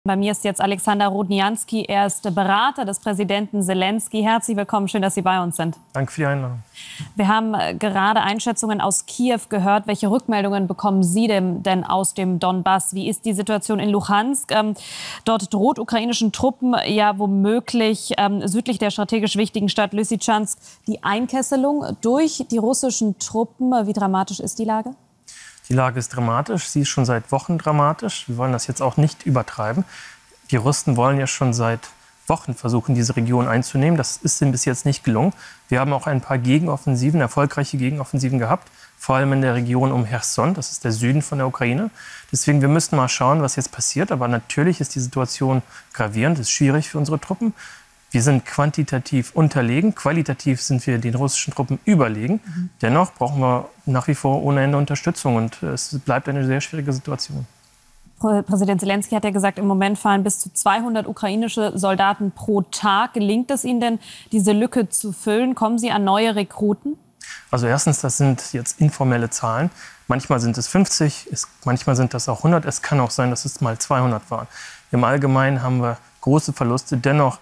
Bei mir ist jetzt Alexander Rodnianski. Er ist Berater des Präsidenten Selenskyj. Herzlich willkommen, schön, dass Sie bei uns sind. Danke für die Einladung. Wir haben gerade Einschätzungen aus Kiew gehört. Welche Rückmeldungen bekommen Sie denn aus dem Donbass? Wie ist die Situation in Luhansk? Dort droht ukrainischen Truppen ja womöglich südlich der strategisch wichtigen Stadt Lysychansk die Einkesselung durch die russischen Truppen. Wie dramatisch ist die Lage? Die Lage ist dramatisch. Sie ist schon seit Wochen dramatisch. Wir wollen das jetzt auch nicht übertreiben. Die Russen wollen ja schon seit Wochen versuchen, diese Region einzunehmen. Das ist ihnen bis jetzt nicht gelungen. Wir haben auch ein paar Gegenoffensiven, erfolgreiche Gegenoffensiven gehabt, vor allem in der Region um Cherson. Das ist der Süden von der Ukraine. Deswegen, wir müssen mal schauen, was jetzt passiert. Aber natürlich ist die Situation gravierend. Es ist schwierig für unsere Truppen. Wir sind quantitativ unterlegen, qualitativ sind wir den russischen Truppen überlegen. Dennoch brauchen wir nach wie vor ohne Ende Unterstützung und es bleibt eine sehr schwierige Situation. Präsident Selenskyj hat ja gesagt, im Moment fallen bis zu 200 ukrainische Soldaten pro Tag. Gelingt es Ihnen denn, diese Lücke zu füllen? Kommen Sie an neue Rekruten? Also erstens, das sind jetzt informelle Zahlen. Manchmal sind es 50, manchmal sind das auch 100. Es kann auch sein, dass es mal 200 waren. Im Allgemeinen haben wir große Verluste. Dennoch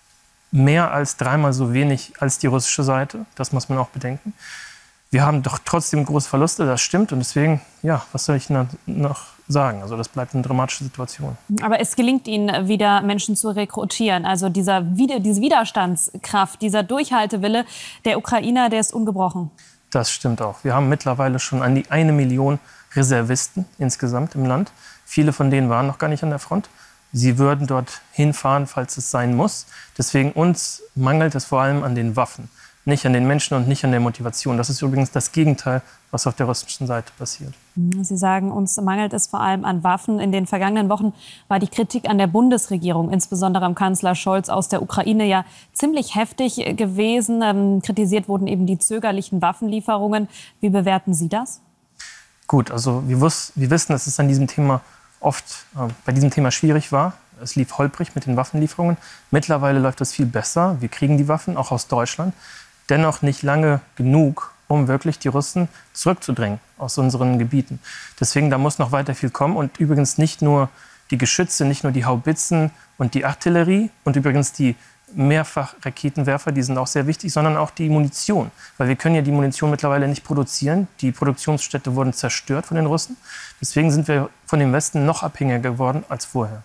mehr als dreimal so wenig als die russische Seite. Das muss man auch bedenken. Wir haben doch trotzdem große Verluste, das stimmt. Und deswegen, ja, was soll ich noch sagen? Also das bleibt eine dramatische Situation. Aber es gelingt Ihnen, wieder Menschen zu rekrutieren. Also diese Widerstandskraft, dieser Durchhaltewille der Ukrainer, der ist ungebrochen. Das stimmt auch. Wir haben mittlerweile schon an die 1 Million Reservisten insgesamt im Land. Viele von denen waren noch gar nicht an der Front. Sie würden dort hinfahren, falls es sein muss. Deswegen uns mangelt es vor allem an den Waffen, nicht an den Menschen und nicht an der Motivation. Das ist übrigens das Gegenteil, was auf der russischen Seite passiert. Sie sagen, uns mangelt es vor allem an Waffen. In den vergangenen Wochen war die Kritik an der Bundesregierung, insbesondere am Kanzler Scholz aus der Ukraine, ja ziemlich heftig gewesen. Kritisiert wurden eben die zögerlichen Waffenlieferungen. Wie bewerten Sie das? Gut, also wir wissen, dass es an diesem Thema bei diesem Thema schwierig war. Es lief holprig mit den Waffenlieferungen. Mittlerweile läuft es viel besser. Wir kriegen die Waffen, auch aus Deutschland. Dennoch nicht lange genug, um wirklich die Russen zurückzudrängen aus unseren Gebieten. Deswegen, da muss noch weiter viel kommen. Und übrigens nicht nur die Geschütze, nicht nur die Haubitzen und die Artillerie und übrigens die Mehrfachraketenwerfer, die sind auch sehr wichtig, sondern auch die Munition. Weil wir können ja die Munition mittlerweile nicht produzieren. Die Produktionsstätte wurden zerstört von den Russen. Deswegen sind wir von dem Westen noch abhängiger geworden als vorher.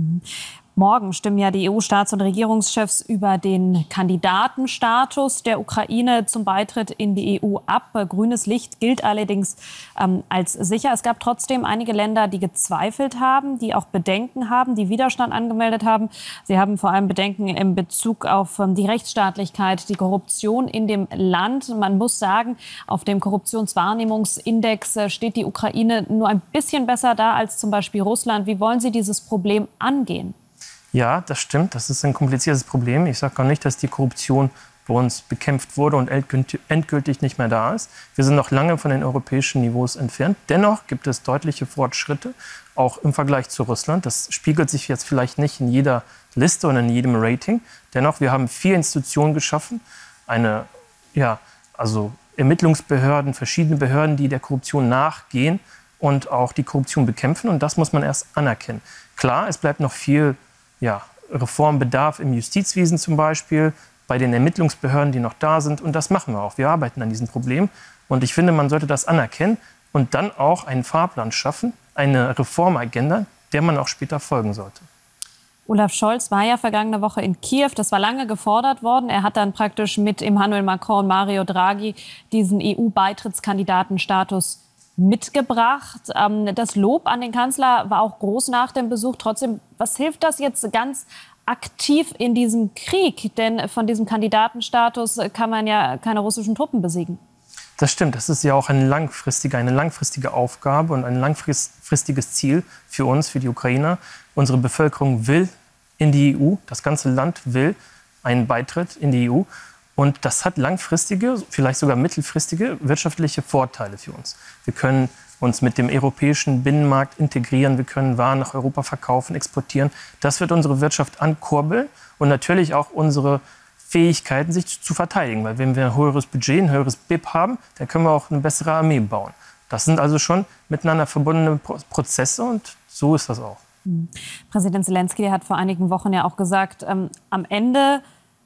Morgen stimmen ja die EU-Staats- und Regierungschefs über den Kandidatenstatus der Ukraine zum Beitritt in die EU ab. Grünes Licht gilt allerdings als sicher. Es gab trotzdem einige Länder, die gezweifelt haben, die auch Bedenken haben, die Widerstand angemeldet haben. Sie haben vor allem Bedenken in Bezug auf die Rechtsstaatlichkeit, die Korruption in dem Land. Man muss sagen, auf dem Korruptionswahrnehmungsindex steht die Ukraine nur ein bisschen besser da als zum Beispiel Russland. Wie wollen Sie dieses Problem angehen? Ja, das stimmt. Das ist ein kompliziertes Problem. Ich sage gar nicht, dass die Korruption bei uns bekämpft wurde und endgültig nicht mehr da ist. Wir sind noch lange von den europäischen Niveaus entfernt. Dennoch gibt es deutliche Fortschritte, auch im Vergleich zu Russland. Das spiegelt sich jetzt vielleicht nicht in jeder Liste und in jedem Rating. Dennoch, wir haben 4 Institutionen geschaffen. Ermittlungsbehörden, verschiedene Behörden, die der Korruption nachgehen und auch die Korruption bekämpfen. Und das muss man erst anerkennen. Klar, es bleibt noch viel Reformbedarf im Justizwesen zum Beispiel, bei den Ermittlungsbehörden, die noch da sind. Und das machen wir auch. Wir arbeiten an diesem Problem. Und ich finde, man sollte das anerkennen und dann auch einen Fahrplan schaffen, eine Reformagenda, der man auch später folgen sollte. Olaf Scholz war ja vergangene Woche in Kiew. Das war lange gefordert worden. Er hat dann praktisch mit Emmanuel Macron und Mario Draghi diesen EU-Beitrittskandidatenstatus mitgebracht. Das Lob an den Kanzler war auch groß nach dem Besuch. Trotzdem, was hilft das jetzt ganz aktiv in diesem Krieg? Denn von diesem Kandidatenstatus kann man ja keine russischen Truppen besiegen. Das stimmt. Das ist ja auch eine langfristige Aufgabe und ein langfristiges Ziel für uns, für die Ukrainer. Unsere Bevölkerung will in die EU. Das ganze Land will einen Beitritt in die EU. Und das hat langfristige, vielleicht sogar mittelfristige wirtschaftliche Vorteile für uns. Wir können uns mit dem europäischen Binnenmarkt integrieren, wir können Waren nach Europa verkaufen, exportieren. Das wird unsere Wirtschaft ankurbeln und natürlich auch unsere Fähigkeiten, sich zu verteidigen. Weil wenn wir ein höheres Budget, ein höheres BIP haben, dann können wir auch eine bessere Armee bauen. Das sind also schon miteinander verbundene Prozesse und so ist das auch. Präsident Selenskyj hat vor einigen Wochen ja auch gesagt, am Ende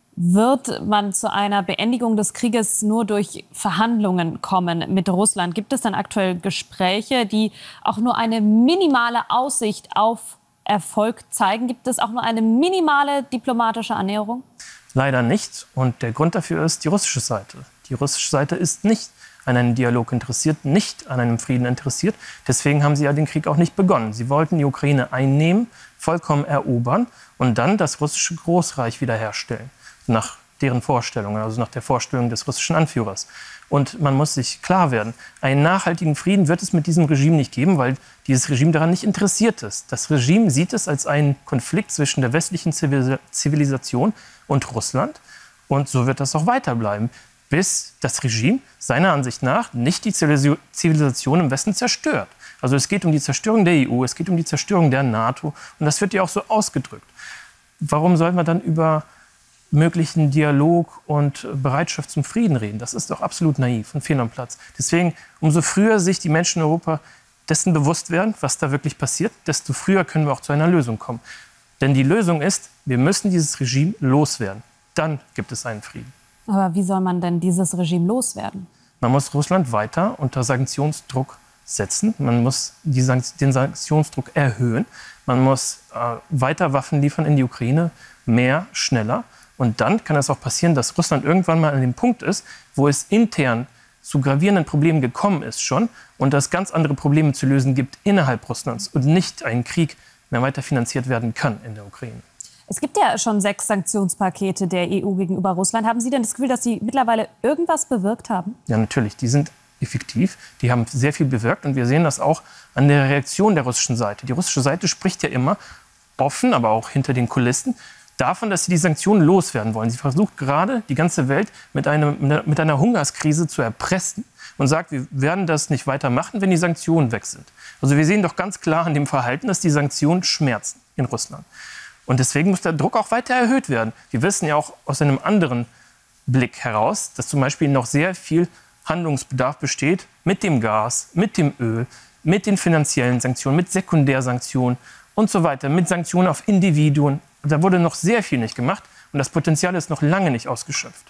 wird man zu einer Beendigung des Krieges nur durch Verhandlungen kommen mit Russland. Gibt es dann aktuell Gespräche, die auch nur eine minimale Aussicht auf Erfolg zeigen? Gibt es auch nur eine minimale diplomatische Annäherung? Leider nicht. Und der Grund dafür ist die russische Seite. Die russische Seite ist nicht an einem Dialog interessiert, nicht an einem Frieden interessiert. Deswegen haben sie ja den Krieg auch nicht begonnen. Sie wollten die Ukraine einnehmen, vollkommen erobern und dann das russische Großreich wiederherstellen. Nach deren Vorstellung, also nach der Vorstellung des russischen Anführers. Und man muss sich klar werden, einen nachhaltigen Frieden wird es mit diesem Regime nicht geben, weil dieses Regime daran nicht interessiert ist. Das Regime sieht es als einen Konflikt zwischen der westlichen Zivilisation und Russland. Und so wird das auch weiterbleiben, bis das Regime seiner Ansicht nach nicht die Zivilisation im Westen zerstört. Also es geht um die Zerstörung der EU, es geht um die Zerstörung der NATO. Und das wird ja auch so ausgedrückt. Warum soll man dann über möglichen Dialog und Bereitschaft zum Frieden reden? Das ist doch absolut naiv und fehl am Platz. Deswegen, umso früher sich die Menschen in Europa dessen bewusst werden, was da wirklich passiert, desto früher können wir auch zu einer Lösung kommen. Denn die Lösung ist, wir müssen dieses Regime loswerden. Dann gibt es einen Frieden. Aber wie soll man denn dieses Regime loswerden? Man muss Russland weiter unter Sanktionsdruck setzen. Man muss den Sanktionsdruck erhöhen. Man muss weiter Waffen liefern in die Ukraine, mehr, schneller. Und dann kann es auch passieren, dass Russland irgendwann mal an dem Punkt ist, wo es intern zu gravierenden Problemen gekommen ist schon und es ganz andere Probleme zu lösen gibt innerhalb Russlands und nicht ein Krieg mehr weiter finanziert werden kann in der Ukraine. Es gibt ja schon 6 Sanktionspakete der EU gegenüber Russland. Haben Sie denn das Gefühl, dass sie mittlerweile irgendwas bewirkt haben? Ja, natürlich. Die sind effektiv. Die haben sehr viel bewirkt. Und wir sehen das auch an der Reaktion der russischen Seite. Die russische Seite spricht ja immer offen, aber auch hinter den Kulissen, davon, dass sie die Sanktionen loswerden wollen. Sie versucht gerade, die ganze Welt mit einer Hungerskrise zu erpressen und sagt, wir werden das nicht weitermachen, wenn die Sanktionen weg sind. Also wir sehen doch ganz klar an dem Verhalten, dass die Sanktionen schmerzen in Russland. Und deswegen muss der Druck auch weiter erhöht werden. Wir wissen ja auch aus einem anderen Blick heraus, dass zum Beispiel noch sehr viel Handlungsbedarf besteht mit dem Gas, mit dem Öl, mit den finanziellen Sanktionen, mit Sekundärsanktionen und so weiter, mit Sanktionen auf Individuen. Da wurde noch sehr viel nicht gemacht und das Potenzial ist noch lange nicht ausgeschöpft.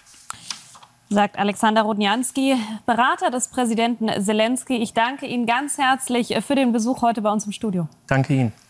Sagt Alexander Rodnianski, Berater des Präsidenten Selenskyj. Ich danke Ihnen ganz herzlich für den Besuch heute bei uns im Studio. Danke Ihnen.